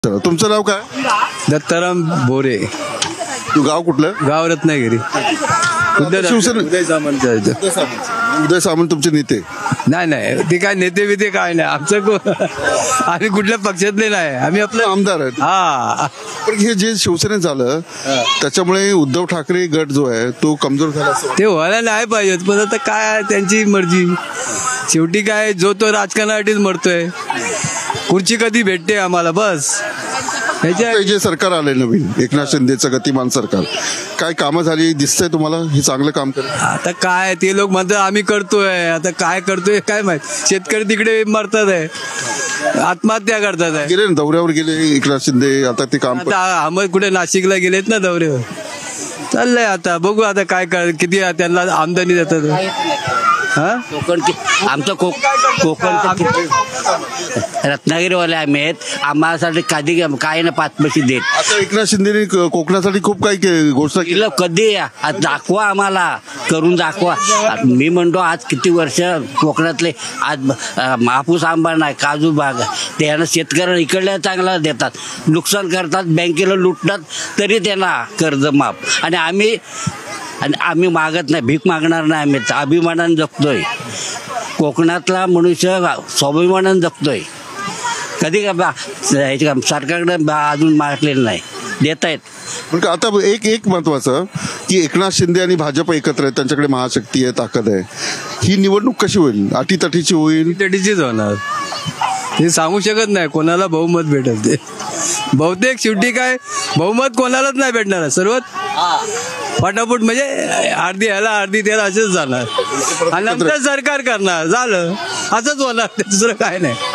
तुमचं नाव काय? दत्ताराम बोरे, तू गाव कुठलं? गाव रत्नागिरी. शिवसेना उदय सामंत आहे इथं. उदय सामंत तुमचे नेते? नाही नाही, ते काय नेते बिते काय नाही आमचं आम्ही कुठल्या पक्षातले नाही, आम्ही आपलं आमदार आहेत. हा. पण हे जे शिवसेनेत झालं त्याच्यामुळे उद्धव ठाकरे गट जो आहे तो कमजोर झाला असं वाटतं. ते व्हायला नाही पाहिजेत, पण आता काय आहे, त्यांची मर्जी. शेवटी काय, जो तो राजकारणासाठीच मरतोय. खुर्ची कधी भेटते आम्हाला, बस. ह्याच्या हे जे सरकार आलंय नवीन एकनाथ शिंदेचं गतिमान सरकार, काय कामं झाली दिसतंय तुम्हाला? हे चांगलं काम करत आता काय, ते लोक म्हणतात आम्ही करतोय, आता काय करतोय काय माहित. शेतकरी तिकडे मरतात आहे, आत्महत्या करतात आहे. गेले ना दौऱ्यावर गेले एकनाथ शिंदे, आता ते काम आता अहमद कुठे नाशिकला गेलेत ना दौऱ्यावर. चाललंय आता, बघू आता काय किती त्यांना आमदानी देतात. हा, आमचं कोकण रत्नागिरीवाले आम्ही आहेत. आम्हाला कधी काय ना 5 पैसे देत. आता एकनाथ शिंदेने कोकणासाठी खूप काही घोषणा केली. कधी आज दाखवा, आम्हाला करून दाखवा. मी म्हणतो आज किती वर्ष कोकणातले आज हापूस आंबा नाही, काजू बाग, त्यांना शेतकऱ्यांना इकडल्या चांगला देतात, नुकसान करतात, बँकेला लुटतात, तरी त्यांना कर्ज माफ. आणि आम्ही मागत नाही, भीक मागणार नाही. आम्ही अभिमानाने जगतोय. कोकणातला मनुष्य स्वाभिमानाने जगतोय. कधी का सरकारकडे अजून मागलेलं नाही, देत आहेत. पण आता एक महत्वाचं की एकनाथ शिंदे आणि भाजप एकत्र आहेत, त्यांच्याकडे महाशक्ती आहे, ताकद आहे. ही निवडणूक कशी होईल? अटीतटीची होईल? तटीचीच होणार, हे सांगू शकत नाही कोणाला बहुमत भेटेल ते. बहुतेक शेवटी काय, बहुमत कोणालाच नाही भेटणार, सर्वात फटाफट म्हणजे अर्धी ह्याला अर्धी त्याला असंच जाणार, आणि नंतर सरकार करणार, झालं असंच होणार, दुसरं काय नाही.